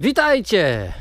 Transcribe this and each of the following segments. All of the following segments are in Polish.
Witajcie!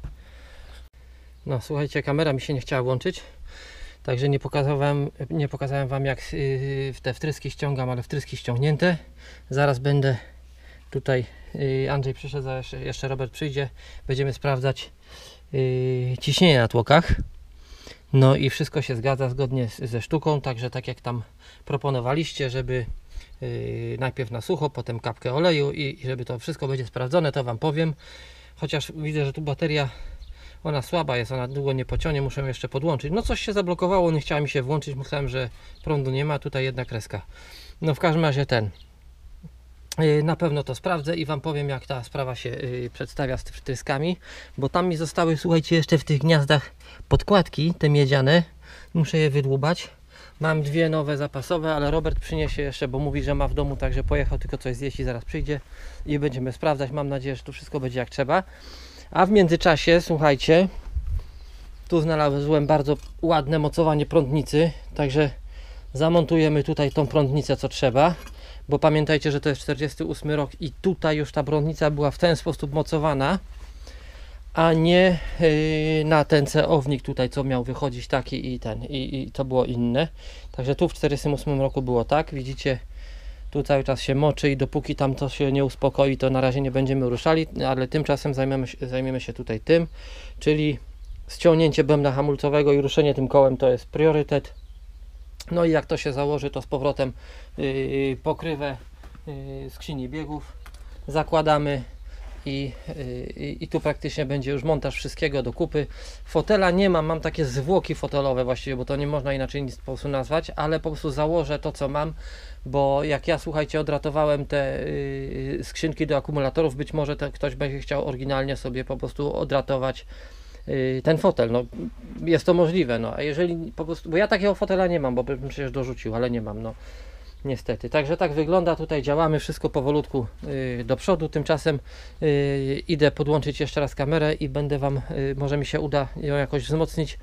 No słuchajcie, kamera mi się nie chciała włączyć, także nie pokazałem wam, jak te wtryski ściągam, ale wtryski ściągnięte. Zaraz będę tutaj, Andrzej przyszedł, jeszcze Robert przyjdzie, będziemy sprawdzać ciśnienie na tłokach. No i wszystko się zgadza zgodnie ze sztuką, także tak jak tam proponowaliście, żeby najpierw na sucho, potem kapkę oleju i żeby to wszystko będzie sprawdzone, to wam powiem. Chociaż widzę, że tu bateria, ona słaba jest, ona długo nie pociągnie, muszę ją jeszcze podłączyć. No coś się zablokowało, nie chciała mi się włączyć, myślałem, że prądu nie ma, tutaj jedna kreska. No w każdym razie na pewno to sprawdzę i wam powiem, jak ta sprawa się przedstawia z wtryskami, bo tam mi zostały, słuchajcie, jeszcze w tych gniazdach podkładki, te miedziane, muszę je wydłubać. Mam dwie nowe zapasowe, ale Robert przyniesie jeszcze, bo mówi, że ma w domu, także pojechał tylko coś zjeść i zaraz przyjdzie i będziemy sprawdzać. Mam nadzieję, że tu wszystko będzie jak trzeba. A w międzyczasie, słuchajcie, tu znalazłem bardzo ładne mocowanie prądnicy, także zamontujemy tutaj tą prądnicę, co trzeba, bo pamiętajcie, że to jest 48 rok i tutaj już ta prądnica była w ten sposób mocowana, a nie na ten ceownik tutaj, co miał wychodzić taki i to było inne. Także tu w 48 roku było tak, widzicie, tu cały czas się moczy i dopóki tam to się nie uspokoi, to na razie nie będziemy ruszali, ale tymczasem zajmiemy się tutaj tym, czyli ściągnięcie bębna hamulcowego i ruszenie tym kołem to jest priorytet. No i jak to się założy, to z powrotem pokrywę skrzyni biegów zakładamy i tu praktycznie będzie już montaż wszystkiego do kupy. Fotela nie mam takie zwłoki fotelowe właściwie, bo to nie można inaczej nic po prostu nazwać, ale po prostu założę to, co mam, bo jak ja, słuchajcie, odratowałem te skrzynki do akumulatorów, być może ktoś będzie chciał oryginalnie sobie po prostu odratować ten fotel, no jest to możliwe, no a jeżeli po prostu, bo ja takiego fotela nie mam, bo bym przecież dorzucił, ale nie mam, no niestety. Także tak wygląda, tutaj działamy wszystko powolutku do przodu. Tymczasem idę podłączyć jeszcze raz kamerę i będę wam, może mi się uda ją jakoś wzmocnić,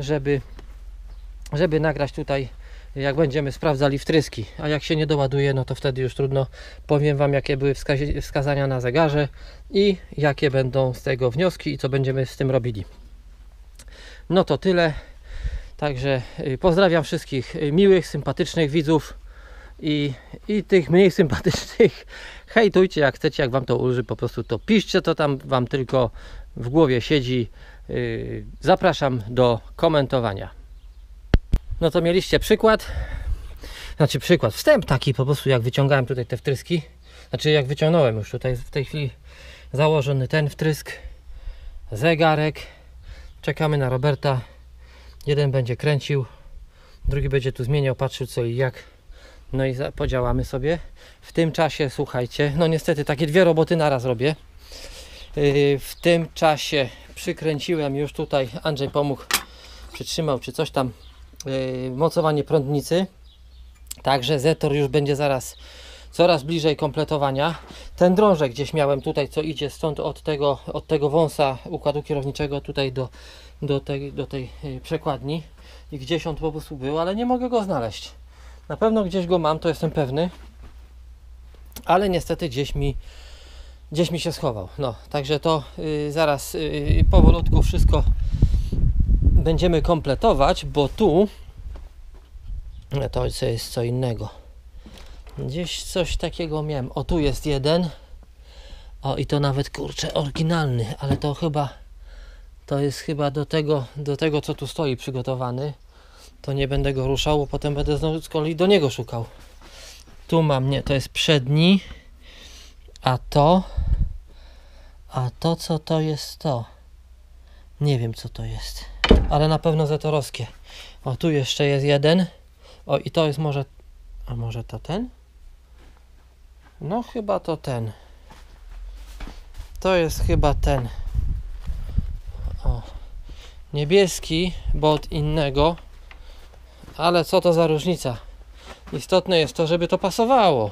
żeby nagrać tutaj, jak będziemy sprawdzali wtryski, a jak się nie doładuje, no to wtedy już trudno. Powiem wam, jakie były wskazania na zegarze i jakie będą z tego wnioski i co będziemy z tym robili. No to tyle. Także pozdrawiam wszystkich miłych, sympatycznych widzów i tych mniej sympatycznych. Hejtujcie jak chcecie, jak wam to ulży, po prostu to piszcie, co tam wam tylko w głowie siedzi. Zapraszam do komentowania. No to mieliście przykład, wstęp taki po prostu, jak wyciągałem tutaj te wtryski, znaczy jak wyciągnąłem już tutaj w tej chwili założony ten wtrysk, zegarek, czekamy na Roberta, jeden będzie kręcił, drugi będzie tu zmieniał, patrzył co i jak, no i podziałamy sobie. W tym czasie, słuchajcie, no niestety takie dwie roboty naraz robię, w tym czasie przykręciłem już tutaj, Andrzej pomógł, przytrzymał czy coś tam, mocowanie prądnicy, także Zetor już będzie zaraz coraz bliżej kompletowania. Ten drążek gdzieś miałem tutaj, co idzie stąd od tego wąsa układu kierowniczego tutaj do tej przekładni i gdzieś on po prostu był, ale nie mogę go znaleźć. Na pewno gdzieś go mam, to jestem pewny, ale niestety gdzieś mi się schował. No, także to zaraz powolutku wszystko będziemy kompletować, bo tu to jest co innego. Gdzieś coś takiego miałem. O, tu jest jeden. O, i to nawet, kurczę, oryginalny, ale to jest chyba do tego co tu stoi przygotowany. To nie będę go ruszał, bo potem będę znowu z kolei do niego szukał. Tu mam, nie, to jest przedni. A to co to jest to? Nie wiem co to jest, ale na pewno zetorowskie. O, tu jeszcze jest jeden. O, i to jest może, a może to ten? No chyba to ten. To jest chyba ten. O, niebieski, bo od innego. Ale co to za różnica? Istotne jest to, żeby to pasowało.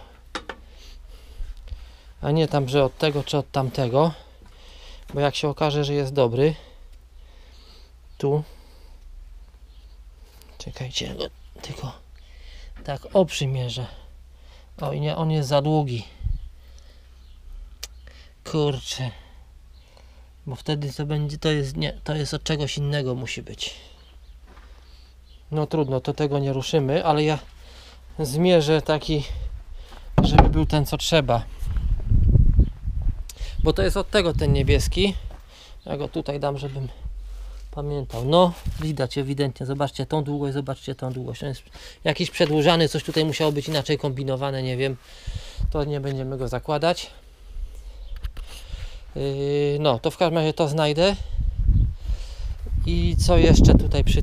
A nie tam, że od tego czy od tamtego. Bo jak się okaże, że jest dobry. Tu. Czekajcie, tylko tak oprzymierzę. O, i nie, on jest za długi. Kurczę. Bo wtedy to będzie, to jest od czegoś innego musi być. No trudno, to tego nie ruszymy, ale ja zmierzę taki, żeby był ten co trzeba. Bo to jest od tego ten niebieski. Ja go tutaj dam, żebym pamiętał. No, widać ewidentnie. Zobaczcie tą długość, zobaczcie tą długość. On jest jakiś przedłużany, coś tutaj musiało być inaczej kombinowane, nie wiem. To nie będziemy go zakładać. No, to w każdym razie to znajdę. I co jeszcze tutaj przy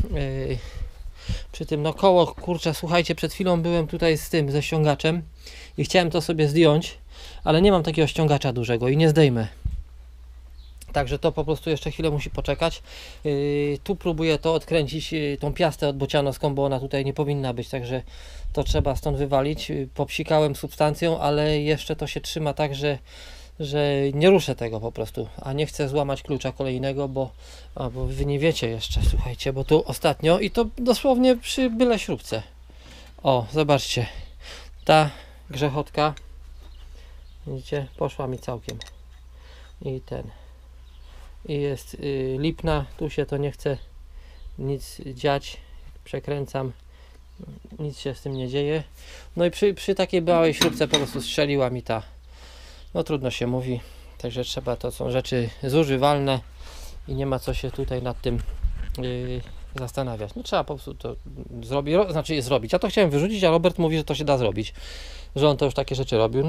tym, no koło, kurczę, słuchajcie, przed chwilą byłem tutaj z tym, ze ściągaczem i chciałem to sobie zdjąć, ale nie mam takiego ściągacza dużego i nie zdejmę. Także to po prostu jeszcze chwilę musi poczekać. Tu próbuję to odkręcić, tą piastę odbocianowską, bo ona tutaj nie powinna być, także to trzeba stąd wywalić. Popsikałem substancją, ale jeszcze to się trzyma tak, że nie ruszę tego po prostu, a nie chcę złamać klucza kolejnego, bo wy nie wiecie jeszcze, słuchajcie, bo tu ostatnio i to dosłownie przy byle śrubce. O, zobaczcie, ta grzechotka, widzicie, poszła mi całkiem i i jest lipna, tu się to nie chce nic dziać, przekręcam, nic się z tym nie dzieje. No i przy takiej małej śrubce po prostu strzeliła mi ta. No trudno się mówi, także trzeba, to są rzeczy zużywalne i nie ma co się tutaj nad tym zastanawiać. No trzeba po prostu to zrobić. Ja to chciałem wyrzucić, a Robert mówi, że to się da zrobić, że on to już takie rzeczy robił,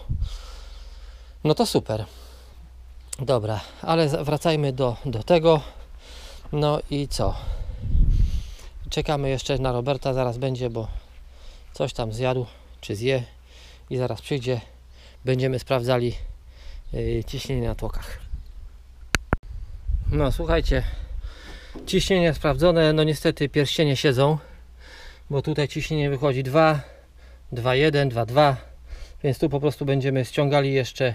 no to super. Dobra, ale wracajmy do tego. No i co? Czekamy jeszcze na Roberta, zaraz będzie, bo coś tam zjadł, czy zje i zaraz przyjdzie. Będziemy sprawdzali ciśnienie na tłokach. No słuchajcie, ciśnienie sprawdzone, no niestety pierścienie siedzą, bo tutaj ciśnienie wychodzi 2, 2,1, 2,2, więc tu po prostu będziemy ściągali jeszcze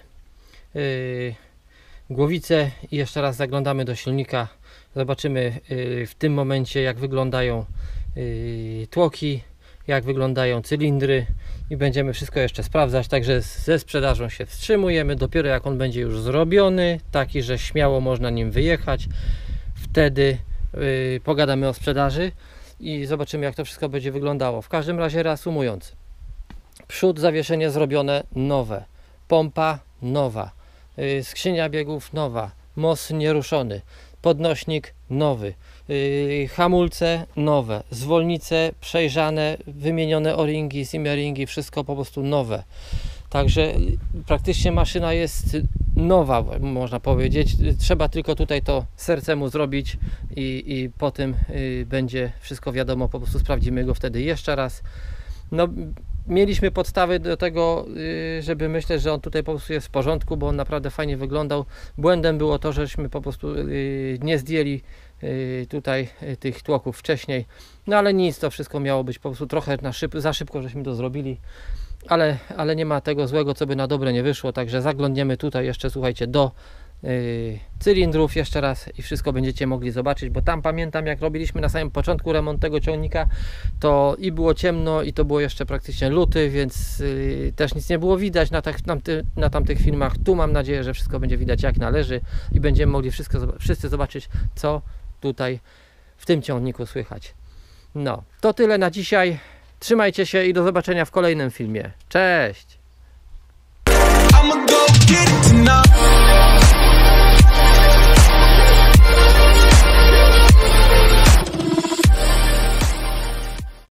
głowicę i jeszcze raz zaglądamy do silnika. Zobaczymy w tym momencie, jak wyglądają tłoki, jak wyglądają cylindry i będziemy wszystko jeszcze sprawdzać, także ze sprzedażą się wstrzymujemy. Dopiero jak on będzie już zrobiony, taki, że śmiało można nim wyjechać, wtedy pogadamy o sprzedaży i zobaczymy, jak to wszystko będzie wyglądało. W każdym razie reasumując, przód, zawieszenie zrobione nowe, pompa nowa, skrzynia biegów nowa, most nieruszony, podnośnik nowy, hamulce nowe, zwolnice przejrzane, wymienione o-ringi, sim-ringi, wszystko po prostu nowe. Także praktycznie maszyna jest nowa, można powiedzieć. Trzeba tylko tutaj to sercemu zrobić i po tym będzie wszystko wiadomo, po prostu sprawdzimy go wtedy jeszcze raz. No, mieliśmy podstawy do tego, żeby myśleć, że on tutaj po prostu jest w porządku, bo on naprawdę fajnie wyglądał. Błędem było to, żeśmy po prostu nie zdjęli tutaj tych tłoków wcześniej. No ale nic, to wszystko miało być po prostu trochę za szybko, żeśmy to zrobili. Ale nie ma tego złego, co by na dobre nie wyszło. Także zaglądniemy tutaj jeszcze, słuchajcie, do cylindrów jeszcze raz i wszystko będziecie mogli zobaczyć, bo tam pamiętam, jak robiliśmy na samym początku remont tego ciągnika, to i było ciemno i to było jeszcze praktycznie luty, więc też nic nie było widać na tamtych filmach. Tu mam nadzieję, że wszystko będzie widać jak należy i będziemy mogli wszyscy zobaczyć, co tutaj w tym ciągniku słychać. No, to tyle na dzisiaj. Trzymajcie się i do zobaczenia w kolejnym filmie. Cześć!